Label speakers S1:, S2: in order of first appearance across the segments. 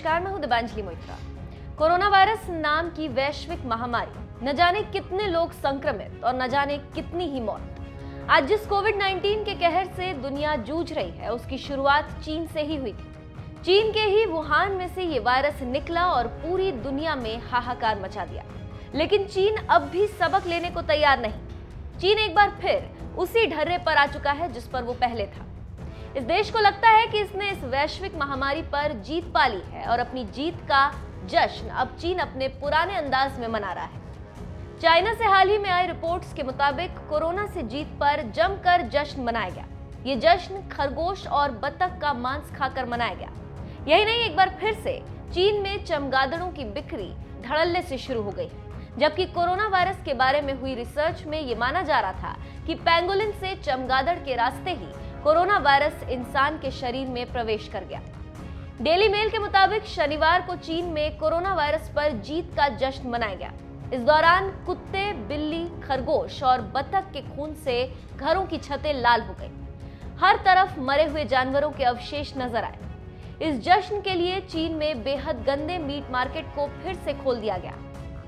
S1: नमस्कार, मैं हूं दिबांजलि मोइत्रा। कोरोना वायरस नाम की वैश्विक महामारी, न जाने कितने लोग संक्रमित और न जाने कितनी ही मौत। आज जिस कोविड-19 के कहर से दुनिया जूझ रही है, उसकी शुरुआत चीन से ही हुई थी। चीन के ही वुहान में से ये वायरस निकला और पूरी दुनिया में हाहाकार मचा दिया। लेकिन चीन अब भी सबक लेने को तैयार नहीं। चीन एक बार फिर उसी ढर्रे पर आ चुका है जिस पर वो पहले था। इस देश को लगता है कि इसने इस वैश्विक महामारी पर जीत पा ली है और अपनी जीत का जश्न अब चीन अपने पुराने अंदाज में मना रहा है। चाइना से हाल ही में आई रिपोर्ट्स के मुताबिक कोरोना से जीत पर जमकर जश्न मनाया गया। ये जश्न खरगोश और बतख का मांस खाकर मनाया गया। यही नहीं, एक बार फिर से चीन में चमगादड़ों की बिक्री धड़ल्ले से शुरू हो गई, जबकि कोरोना वायरस के बारे में हुई रिसर्च में ये माना जा रहा था कि पेंगोलिन से चमगादड़ के रास्ते ही कोरोना वायरस इंसान के शरीर में प्रवेश कर गया। डेली मेल के मुताबिक शनिवार को चीन में कोरोना वायरस पर जीत का जश्न मनाया गया। इस दौरान कुत्ते, बिल्ली, खरगोश और बतख के खून से घरों की छतें लाल हो गई। हर तरफ मरे हुए जानवरों के अवशेष नजर आए। इस जश्न के लिए चीन में बेहद गंदे मीट मार्केट को फिर से खोल दिया गया।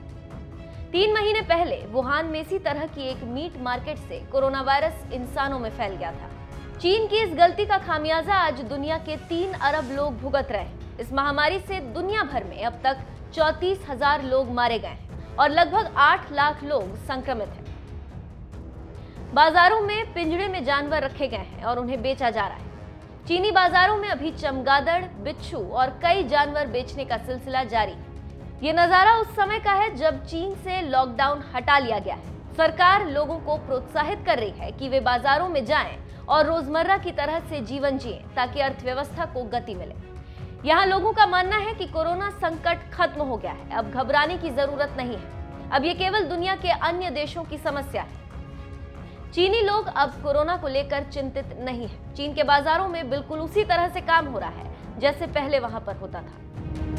S1: 3 महीने पहले वुहान में इसी तरह की एक मीट मार्केट से कोरोना वायरस इंसानों में फैल गया था। चीन की इस गलती का खामियाजा आज दुनिया के 3 अरब लोग भुगत रहे हैं। इस महामारी से दुनिया भर में अब तक 34,000 लोग मारे गए हैं और लगभग 8 लाख लोग संक्रमित हैं। बाजारों में पिंजड़े में जानवर रखे गए हैं और उन्हें बेचा जा रहा है। चीनी बाजारों में अभी चमगादड़, बिच्छू और कई जानवर बेचने का सिलसिला जारी है। ये नजारा उस समय का है जब चीन से लॉकडाउन हटा लिया गया है। सरकार लोगों को प्रोत्साहित कर रही है कि वे बाजारों में जाएं और रोजमर्रा की तरह से जीवन जिएं ताकि अर्थव्यवस्था को गति मिले। यहाँ लोगों का मानना है कि कोरोना संकट खत्म हो गया है, अब घबराने की जरूरत नहीं है। अब ये केवल दुनिया के अन्य देशों की समस्या है। चीनी लोग अब कोरोना को लेकर चिंतित नहीं है। चीन के बाजारों में बिल्कुल उसी तरह से काम हो रहा है जैसे पहले वहां पर होता था।